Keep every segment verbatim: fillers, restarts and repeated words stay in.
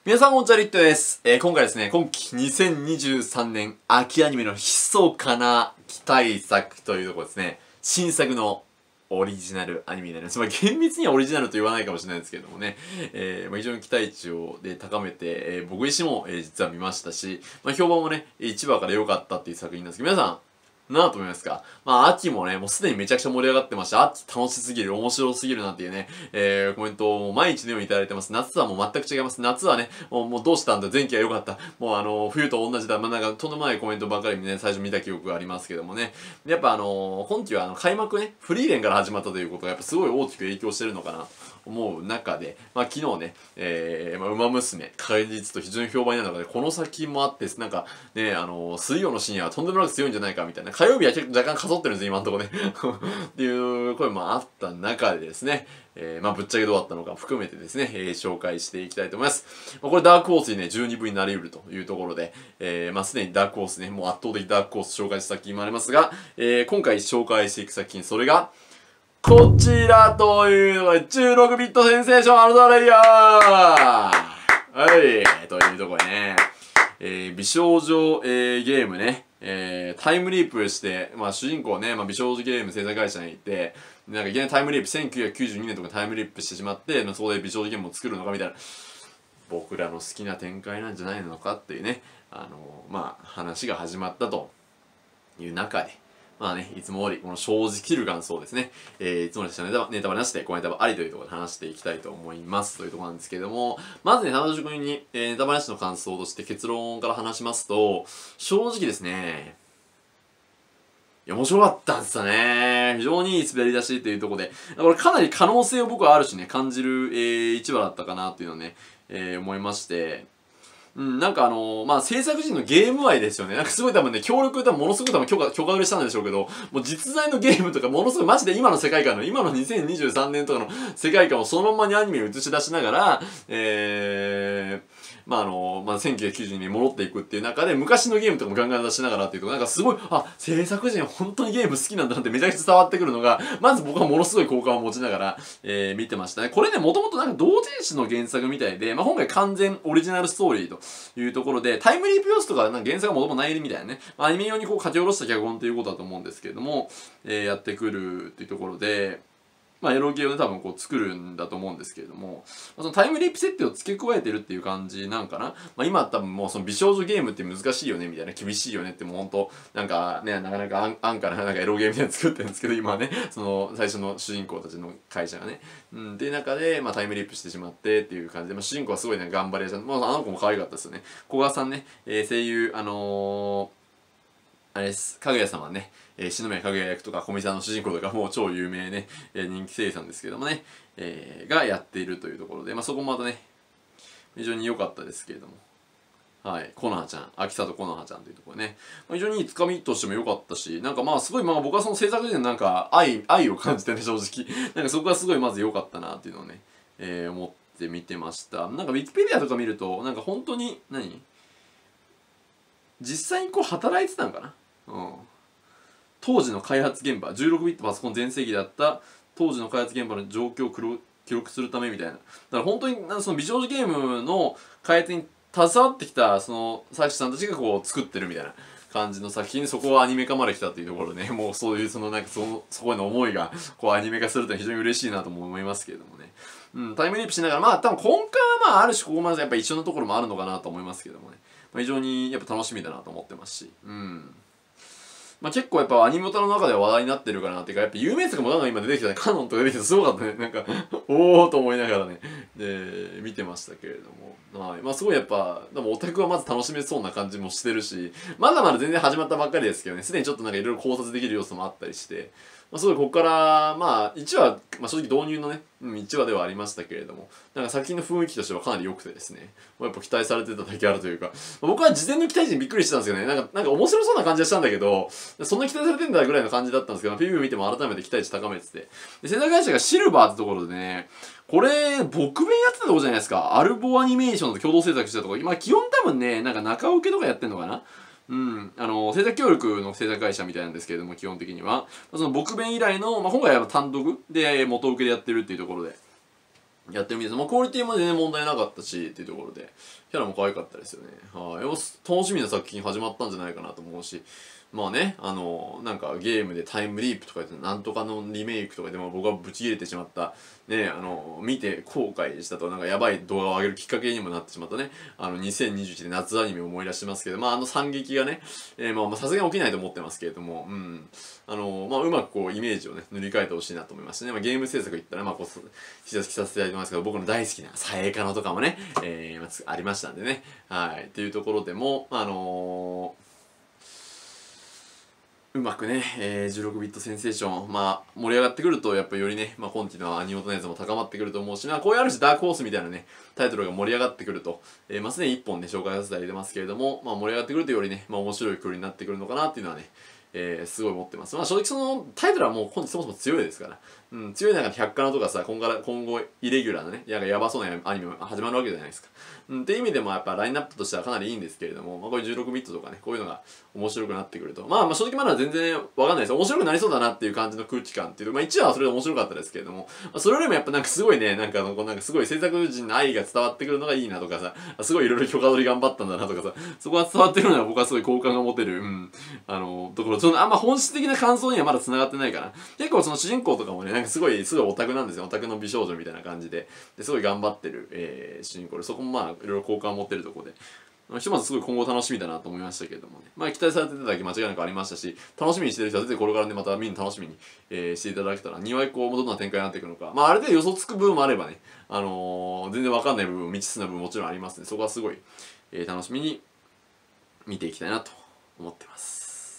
皆さんこんにちは、リットです。えー、今回ですね、今期にせんにじゅうさんねん秋アニメの密かな期待作というところですね、新作のオリジナルアニメになります。まあ、厳密にはオリジナルと言わないかもしれないですけどもね、えーまあ、非常に期待値をで高めて、えー、僕自身も、えー、実は見ましたし、まあ、評判もね、いちわから良かったっていう作品なんですけど、皆さん、なあと思いますか。まあ、秋もね、もうすでにめちゃくちゃ盛り上がってまして、秋楽しすぎる、面白すぎるなんていうね、えー、コメントを毎日のようにいただいてます。夏はもう全く違います。夏はね、もうもうどうしたんだ、前期は良かった。もうあの、冬と同じだ。まあ、なんか、とんでもないコメントばかりね、最初見た記憶がありますけどもね。やっぱあのー、今期はあの、開幕ね、フリーレンから始まったということが、やっぱすごい大きく影響してるのかな。思う中で、まあ、昨日ね、えー、まあ、馬娘、果実と非常に評判になる中で、この先もあって、なんかね、あのー、水曜の深夜はとんでもなく強いんじゃないかみたいな、火曜日は結構若干かそってるんです、今のところね。っていう声もあった中でですね、えー、まあ、ぶっちゃけどうだったのか含めてですね、えー、紹介していきたいと思います。まあ、これダークホースにね、じゅうにぶになり得るというところで、えー、まあ、すでにダークホースね、もう圧倒的ダークホース紹介した作品もありますが、えー、今回紹介していく作品、それが、こちらというのがじゅうろくビットセンセーションアルトレディアはい、というところでね、えー、美少女、えー、ゲームね、えー、タイムリープして、まあ主人公ね、まあ美少女ゲーム制作会社にいて、なんかいきなりタイムリープ、せんきゅうひゃくきゅうじゅうにねんとかタイムリープしてしまって、そこで美少女ゲームを作るのかみたいな、僕らの好きな展開なんじゃないのかっていうね、あのー、まあ話が始まったという中で、まあね、いつも通り、この正直る感想ですね。えー、いつもでしたネタネタバレなしで、ごネタバレありというところで話していきたいと思います。というところなんですけれども、まずね、楽しくに、えー、ネタバレなしの感想として結論から話しますと、正直ですね、いや、面白かったんですよね。非常にいい滑り出しっていうところで、これかなり可能性を僕はあるしね、感じる、えー、一話だったかなっていうのをね、えー、思いまして、うん、なんかあのー、まあ、制作陣のゲーム愛ですよね。なんかすごい多分ね、協力多分ものすごく多分許可、許可取りしたんでしょうけど、もう実在のゲームとかものすごいマジで今の世界観の、今のにせんにじゅうさんねんとかの世界観をそのままにアニメに映し出しながら、えー、まああのー、まあ、せんきゅうひゃくきゅうじゅうにねんに戻っていくっていう中で、昔のゲームとかもガンガン出しながらっていうと、なんかすごい、あ、制作陣本当にゲーム好きなんだなってめちゃくちゃ伝わってくるのが、まず僕はものすごい好感を持ちながら、えー、見てましたね。これね、もともとなんか同人誌の原作みたいで、まあ、今回完全オリジナルストーリーというところで、タイムリープ要素とかなんか原作がもともとないみたいなね、まあ、アニメ用にこう書き下ろした脚本ということだと思うんですけれども、えー、やってくるっていうところで、まあ、エロゲーをね、多分こう作るんだと思うんですけれども、まあ、そのタイムリープ設定を付け加えてるっていう感じなんかな。まあ、今多分もうその美少女ゲームって難しいよねみたいな、厳しいよねってもうほんと、なんかね、なかなか安安価ななんかエロゲーみたいなの作ってるんですけど、今はね、その最初の主人公たちの会社がね。うん、で、中で、まあ、タイムリープしてしまってっていう感じで、まあ、主人公はすごいね、頑張り屋さん。まあ、あの子も可愛かったですよね。古賀さんね、えー、声優、あのー、あれです。かぐや様ね、えー、篠宮かぐや役とか、小見さんの主人公とか、もう超有名ね、えー、人気声優さんですけどもね、えー、がやっているというところで、まあ、そこもまたね、非常に良かったですけれども、はい、コナーちゃん、秋里コナーちゃんというところね、まあ、非常にいいつかみとしても良かったし、なんかまあ、すごい、まあ僕はその制作時でなんか愛、愛を感じてね、正直。なんかそこがすごいまず良かったなっていうのをね、えー、思って見てました。なんかウィキペディアとか見ると、なんか本当に、何実際にこう働いてたのかなうん。当時の開発現場、じゅうろくビットパソコン全盛期だった当時の開発現場の状況を記録するためみたいな。だから本当にその美少女ゲームの開発に携わってきたその作者さんたちがこう作ってるみたいな感じの作品に、そこをアニメ化まで来たっていうところでね、もうそういうそのなんかそのそこへの思いがこうアニメ化すると非常に嬉しいなとも思いますけれどもね。うん、タイムリープしながら、まあ多分根幹はまあある種ここまでやっぱ一緒のところもあるのかなと思いますけどもね。まあ、非常にやっぱ楽しみだなと思ってますし。うん。まあ、結構やっぱアニメオタの中では話題になってるかなっていうか、やっぱ有名作もなんか今出てきたね、カノンとか出てきてすごかったね。なんかおーと思いながらね、で、見てましたけれども。はい。まあすごいやっぱ、でもオタクはまず楽しめそうな感じもしてるし、まだまだ全然始まったばっかりですけどね、すでにちょっとなんかいろいろ考察できる要素もあったりして、まあ、すごいここから、まあいちわ、まあ正直導入のね、うん、いちわではありましたけれども、なんか作品の雰囲気としてはかなり良くてですね、まあ、やっぱ期待されてただけあるというか、僕は事前の期待値にびっくりしてたんですよね。なんか、なんか面白そうな感じがしたんだけど、そんな期待されてんだぐらいの感じだったんですけど、ピーブイ見ても改めて期待値高めてて。で、制作会社がシルバーってところでね、これ、僕弁やってたとこじゃないですか。アルボアニメーションと共同制作してたとこ。今、基本多分ね、なんか中受けとかやってんのかなうん。あの、制作協力の制作会社みたいなんですけれども、基本的には。その僕弁以来の、まあ、今回は単独で元請けでやってるっていうところで。 やってるみたいです。まあ、クオリティも全然問題なかったしっていうところで、キャラも可愛かったですよね。はい、楽しみな作品始まったんじゃないかなと思うし、まあね、あのなんかゲームでタイムリープとか言ってなんとかのリメイクとかでも僕はブチ切れてしまったね、あの見て後悔したとなんかやばい動画を上げるきっかけにもなってしまったね、あのにせんにじゅういちねん夏アニメを思い出しますけど、まああの惨劇がね、えー、まあさすがに起きないと思ってますけれども、うん、あのまあうまくこうイメージをね塗り替えてほしいなと思いましてね、まあ、ゲーム制作言ったらまあこう膝つきさせていただきますけど、僕の大好きなさえかのとかもね、えーまあ、ありましたんでね、はいっていうところでもあのーうまくね、えー、じゅうろくビットセンセーション、まあ、盛り上がってくると、やっぱよりね、まあ、今期のアニオタのやつも高まってくると思うしな、こういうある種ダークホースみたいなね、タイトルが盛り上がってくると、えー、まあ、すでにいっぽんね、紹介させていただいてますけれども、まあ、盛り上がってくるとよりね、まあ、面白いクールになってくるのかなっていうのはね、えー、すごい思ってます。まあ、正直その、タイトルはもう今期そもそも強いですから、うん、強い中で百科のとかさ、今から、今後、イレギュラーなね、ややばそうなアニメが始まるわけじゃないですか。うん、っていう意味でもやっぱラインナップとしてはかなりいいんですけれども、まあ、こういうじゅうろくビットとかね、こういうのが面白くなってくると、まあまあ正直まだ全然わかんないです。面白くなりそうだなっていう感じの空気感っていう、まあいちわはそれで面白かったですけれども、まあ、それよりもやっぱなんかすごいね、なんかあの、こうなんかすごい制作陣の愛が伝わってくるのがいいなとかさ、すごいいろいろ許可取り頑張ったんだなとかさ、そこが伝わってくるのは僕はすごい好感が持てる、うん、あの、ところ、そのあんま本質的な感想にはまだ繋がってないかな。結構その主人公とかもね、なんかすごい、すごいオタクなんですよ。オタクの美少女みたいな感じで、ですごい頑張ってる、えー、主人公で、そこもまあいろいろ好感を持ってるところで、ひとまずすごい今後楽しみだなと思いましたけれどもね。まあ期待されてただけ間違いなくありましたし、楽しみにしてる人はぜひこれからね、またみんな楽しみに、えー、していただけたら、にわ以降もどんな展開になっていくのか。まああれで予想つく部分もあればね、あのー、全然わかんない部分、未知数な部分もちろんありますね。そこはすごい、えー、楽しみに見ていきたいなと思ってます。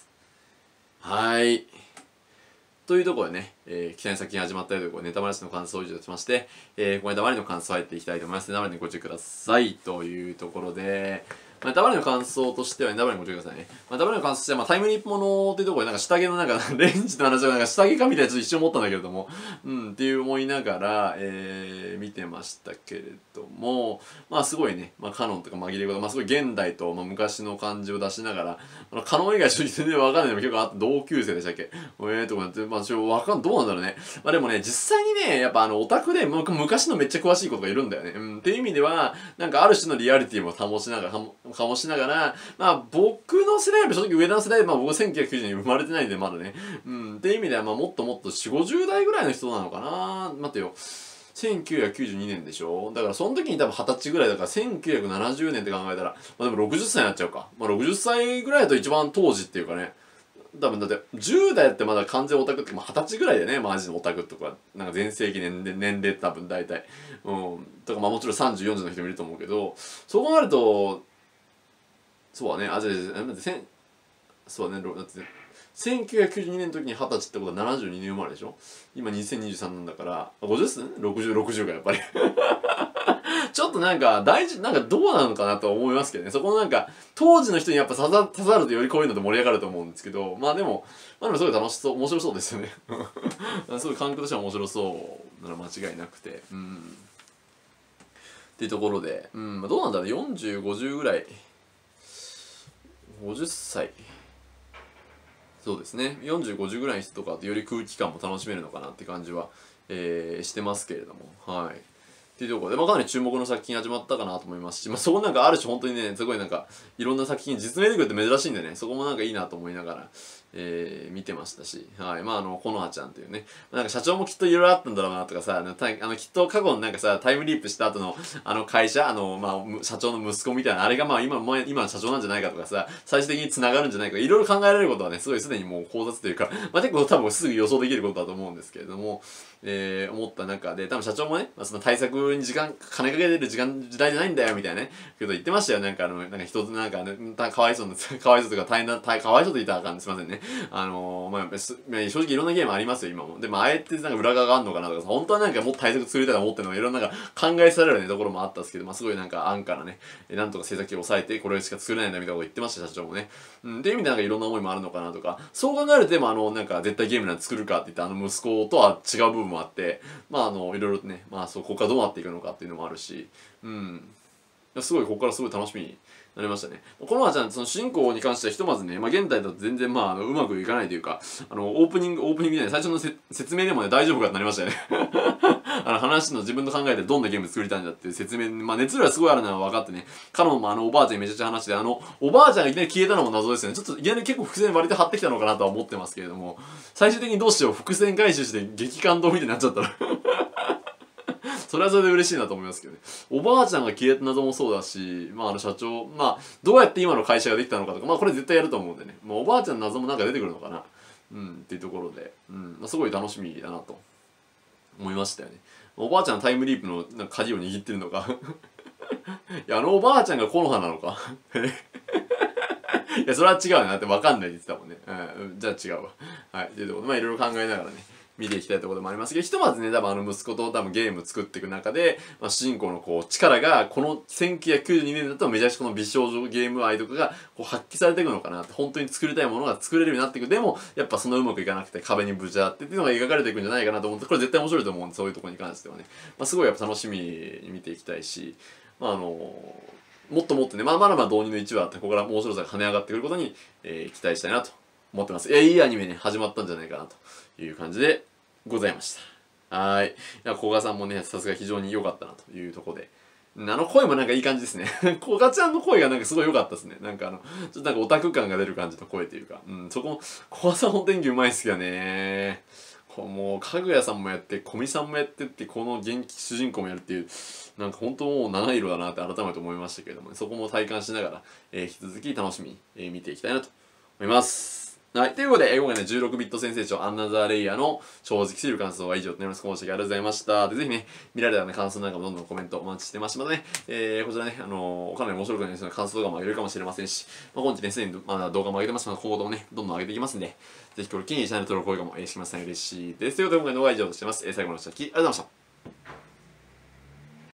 はい。というところでね、えー、期待先に始まったよというところでネタバレの感想を以上としまして、えー、このネタバレの感想を入っていきたいと思います。ネタバレにご注意くださいというところで、まあ、ネタバレの感想としては、ネタバレにご注意くださいね。まあ、ネタバレの感想としては、まあ、タイムリープものっていうところで、なんか下着のなんか、レンジの話はなんか下着かみたいなちょっと一瞬思ったんだけれども、うん、っていう思いながら、えー、見てましたけれども、まあすごいね、まあカノンとか紛れ事、まあすごい現代と、まあ、昔の感じを出しながら、あのカノン以外正直全然わかんないのも結構あって、同級生でしたっけえーとかって、まあちょっとわかん、どうなんだろうね。まあでもね、実際にね、やっぱあのオタクで昔のめっちゃ詳しいことがいるんだよね。うん、っていう意味では、なんかある種のリアリティも保ちながら、保ちながら、まあ僕の世代より正直上の世代、まあ僕はせんきゅうひゃくきゅうじゅうねんに生まれてないんでまだね。うん、っていう意味ではまあもっともっとよんじゅう、ごじゅう代ぐらいの人なのかな。待ってよ。せんきゅうひゃくきゅうじゅうにねんでしょ。だからその時に多分はたちぐらいだからせんきゅうひゃくななじゅうねんって考えたら、まあでもろくじゅっさいになっちゃうか。まあろくじゅっさいぐらいだと一番当時っていうかね。多分だってじゅう代ってまだ完全オタクってはたちぐらいでね、マジのオタクとか、なんか全盛期年年齢多分大体。うん。とかまあもちろんさんじゅう、よんじゅうの人もいると思うけど、そう考えると、そうだね、あ、じゃあ、だってせん、そうだね、だってせんきゅうひゃくきゅうじゅうにねんの時にはたちってことはななじゅうにねん生まれでしょ。今にせんにじゅうさんなんだから、ごじゅっす ?ろくじゅう、ろくじゅうがやっぱりちょっとなんか大事、なんかどうなのかなと思いますけどね。そこのなんか、当時の人にやっぱ刺さ刺さるとよりこういうので盛り上がると思うんですけど、まあでも、まあでもすごい楽しそう、面白そうですよねすごい感覚としては面白そうなら間違いなくて、うん。っていうところで、うん、まあ、どうなんだろう、よんじゅう、ごじゅうぐらい、ごじゅっさい。そうですね。よんじゅう、ごじゅうぐらいの人とかとより空気感も楽しめるのかなって感じは、えー、してますけれども。はい。っていうところで、まあ、かなり注目の作品始まったかなと思いますし、まあ、そこなんかある種本当にね、すごいなんか、いろんな作品実名でくるって珍しいんでね、そこもなんかいいなと思いながら、えー、見てましたし、はい。まあ、あの、コノハちゃんというね、なんか社長もきっといろいろあったんだろうなとかさ、あの、あのきっと過去のなんかさ、タイムリープした後の、あの会社、あの、まあ、社長の息子みたいな、あれがまあ今、今の社長なんじゃないかとかさ、最終的に繋がるんじゃないか、いろいろ考えられることはね、すごいすでにもう考察というか、まあ結構多分すぐ予想できることだと思うんですけれども、えー、思った中で、多分社長もね、まあ、その対策に時間、金かけてる時間、時代じゃないんだよ、みたいなね、こと言ってましたよ。なんかあの、なんか人となんか、ね、かわいそうな、かわいそうとか大変な、かわいそうと言ったらあかん、すいませんね。あのー、まあ、正直いろんなゲームありますよ、今も。でも、あえてなんか裏側があんのかなとかさ、本当はなんかもっと対策作りたいと思ってるのが、いろんななんか考えされるね、ところもあったんですけど、まあ、すごいなんか安価なね、なんとか制作費を抑えて、これしか作れないんだみたいなこと言ってました、社長もね。うん、っていう意味でなんかいろんな思いもあるのかなとか、そう考えると、でもあの、なんか絶対ゲームなんて作るかって言って、あの息子とは違う部分もあって、まああの、いろいろね、まあそこからどうなっていくのかっていうのもあるし、うん。すごい、ここからすごい楽しみになりましたね。このまちゃん、その主人公に関してはひとまずね、まあ現代だと全然まあ、あのうまくいかないというか、あの、オープニング、オープニングみたいな最初のせ説明でもね、大丈夫かってなりましたよねあの話の自分の考えでどんなゲーム作りたいんだっていう説明、まあ熱量はすごいあるのは分かってね、カノンもあのおばあちゃんにめちゃくちゃ話して、あのおばあちゃんがいきなり消えたのも謎ですよね。ちょっといきなり結構伏線割と張ってきたのかなとは思ってますけれども、最終的にどうしよう、伏線回収して激感動みたいになっちゃったらそれはそれで嬉しいなと思いますけどね。おばあちゃんが消えた謎もそうだし、まああの社長、まあどうやって今の会社ができたのかとか、まあこれ絶対やると思うんでね。まあおばあちゃんの謎もなんか出てくるのかな。うんっていうところで、うん、まあ、すごい楽しみだなと思いましたよね。おばあちゃんのタイムリープのなんか鍵を握ってるのかいや、あのおばあちゃんが木の葉なのかいや、それは違うなって分かんないって言ってたもんね。うん、じゃあ違うわ。はい。というところで、まあいろいろ考えながらね、見ていきたいところでもありますけど、ひとまずね、多分あの息子と多分ゲーム作っていく中で、まあ、主人公のこう力が、このせんきゅうひゃくきゅうじゅうにねんだとめちゃくちゃこの美少女ゲーム愛とかがこう発揮されていくのかなって、本当に作りたいものが作れるようになっていく。でも、やっぱそのうまくいかなくて壁にぶち当たってっていうのが描かれていくんじゃないかなと思って、これ絶対面白いと思うんで、そういうところに関してはね。まあすごいやっぱ楽しみに見ていきたいし、まああのもっともっとね、まあ、まだまだ導入のいちわあって、ここから面白さが跳ね上がってくることに、えー、期待したいなと思ってます。いや、いいアニメね、始まったんじゃないかなという感じでございました。はーい。いや、古賀さんもね、さすが非常に良かったなというところで。あの声もなんかいい感じですね。古賀ちゃんの声がなんかすごい良かったですね。なんかあの、ちょっとなんかオタク感が出る感じの声というか、うん、そこも、古賀さん本当に演技うまいっすよね。もう、かぐやさんもやって、古見さんもやってって、この元気主人公もやるっていう、なんか本当もう七色だなって改めて思いましたけれども、ね、そこも体感しながら、えー、引き続き楽しみに、えー、見ていきたいなと思います。はい。ということで、今回ね、じゅうろくビット先生長アンナザーレイヤーの正直すぎる感想は以上となります。今週ありがとうございました。で、ぜひね、見られたらね、感想なんかもどんどんコメントお待ちしてます。またね、えー、こちらね、あのー、かなり面白くないですので、感想動画も上げるかもしれませんし、まあ、今期ね、すでにまだ動画も上げてますので、今後ともね、どんどん上げていきますんで、ぜひこれ機にチャンネル登録、高評価も、えー、しますと嬉しいです。ということで、今回の動画は以上としてます。えー、最後までお聞きありがとうございました。